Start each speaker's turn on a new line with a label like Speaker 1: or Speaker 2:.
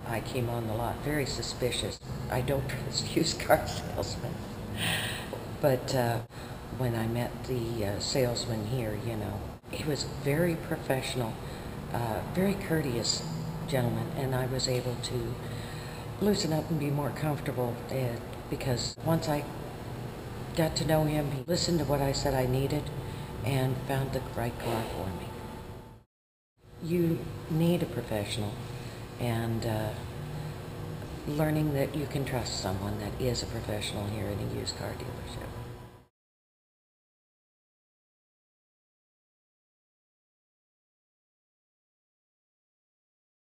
Speaker 1: I came on the lot very suspicious. I don't trust used car salesmen. But when I met the salesman here, you know, he was very professional, very courteous gentleman, and I was able to loosen up and be more comfortable because once I got to know him, he listened to what I said I needed and found the right car for me. You need a professional, and learning that you can trust someone that is a professional here in a used car dealership.